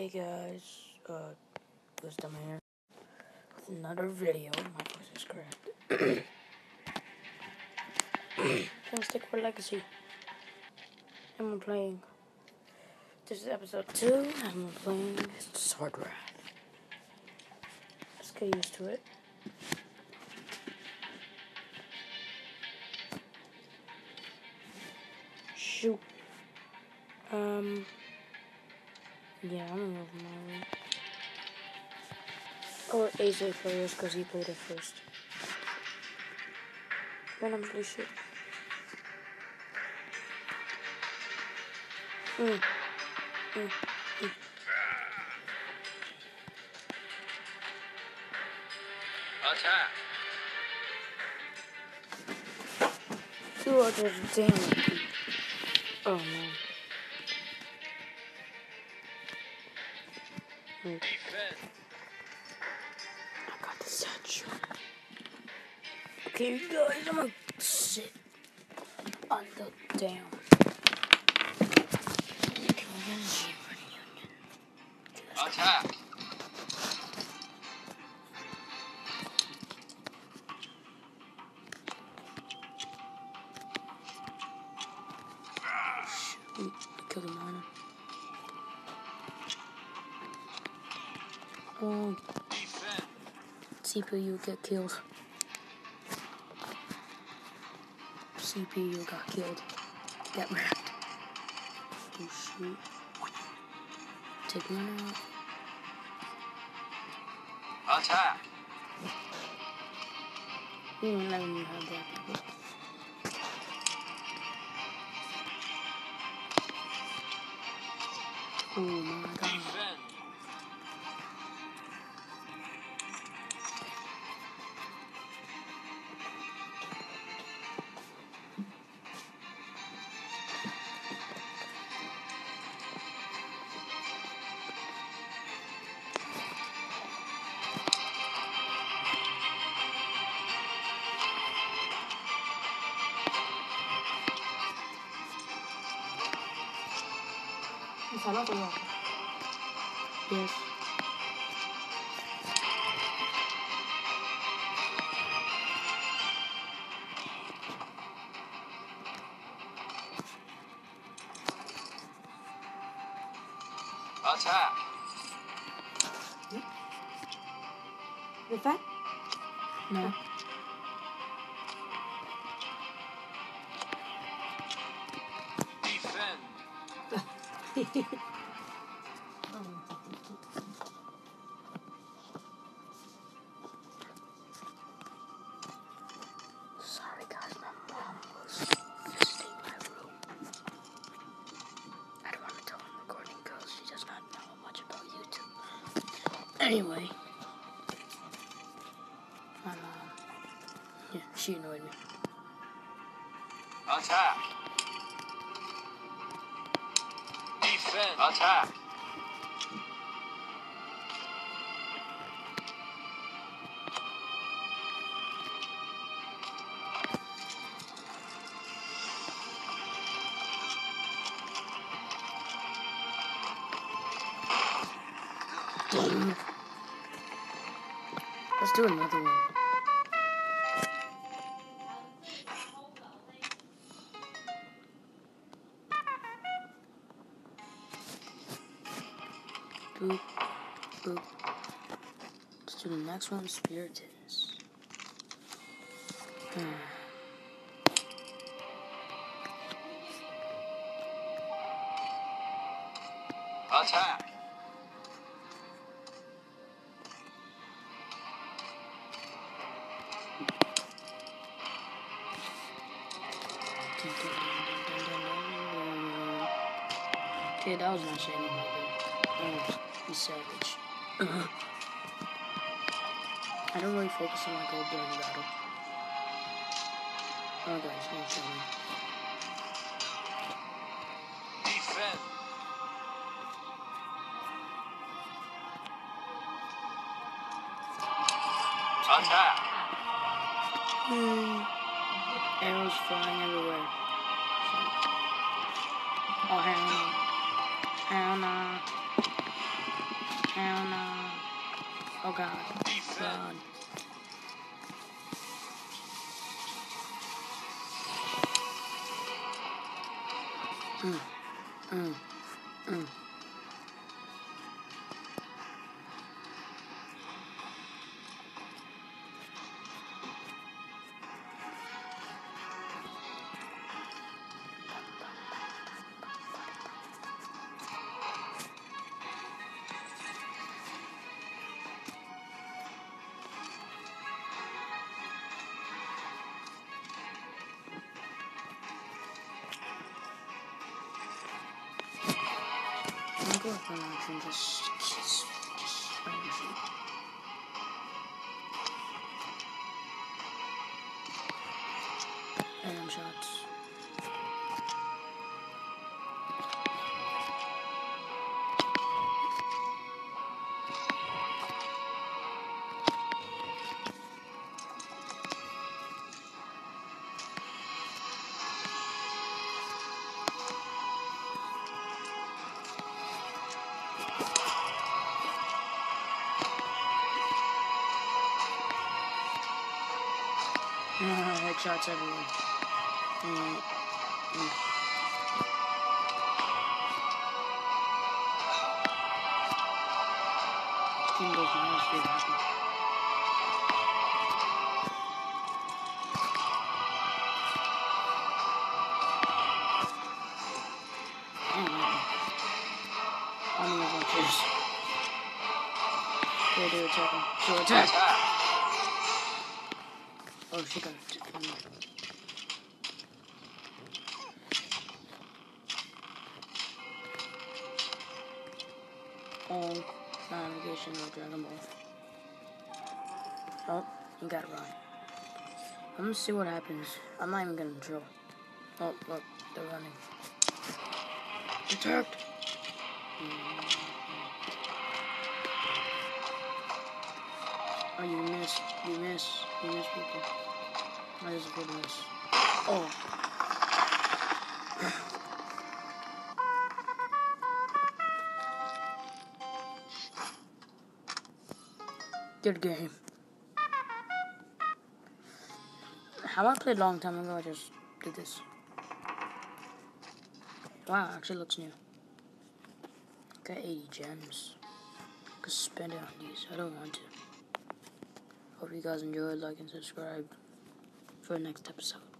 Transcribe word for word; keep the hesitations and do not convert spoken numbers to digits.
Hey guys, uh, Wisdom here with another video. My voice is correct. From Stickboard Legacy. And we're playing. This is episode two, and we're playing Sword Wrath. Let's get used to it. Shoot. Um. Yeah, I'm gonna move my way. Or A J players, because he played it first. Randomly shoot. Mm. Mm. Mm. Attack! Two others, damn. Oh man. Mm. Defend! I got the satchel. Okay, guys, I'm gonna sit on the down. Attack! Shoot, kill the miner. Oh, Defend! C P U get killed. C P U got killed. Get wrecked. Oh shoot. Take mine out. Attack! You don't let me have that, people. Oh my god. Defend! Yes. Attack! With that? No. Defend! Sorry guys, my mom was visiting my room. I don't want to tell I'm recording because she does not know much about YouTube. Anyway. My mom. Yeah, she annoyed me. Attack! Defend! Attack! Dang it. Let's do another one. Boop, boop. Let's do the next one, Spiritans. Hmm. Attack! Okay, that was not shiny right there. Oh, he's savage. Uh-huh. I don't really focus on my gold during battle. Oh guys, don't show me. Defend! Attack! Hmm. Arrows flying everywhere. Oh, hell no. Hell no. Hell no. Oh god. Defend. God. Mm. Mm. Mm. I'm going for an action, just kiss. Random shots. Uh, headshots everywhere. Mm. Mm. Team goes minus three happy. How many volunteers? Go to attack him. Go attack. Attack. Oh, she got it. Oh, navigation of Dragon Ball. Oh, you gotta run. I'm gonna see what happens. I'm not even gonna drill. Oh, look, they're running. Attacked! Oh, you missed. You missed. You missed people. That is a good miss. Oh. Good game. How I played a long time ago, I just did this. Wow, actually looks new. Got eighty gems. Could spend it on these. I don't want to. Hope you guys enjoyed. Like and subscribe for the next episode.